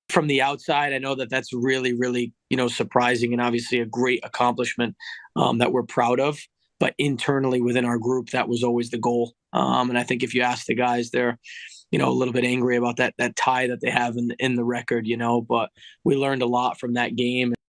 from the outside, I know that that's really, really, surprising and obviously a great accomplishment that we're proud of. But internally within our group, that was always the goal. And I think if you ask the guys, they're, a little bit angry about that tie that they have in the record. But we learned a lot from that game.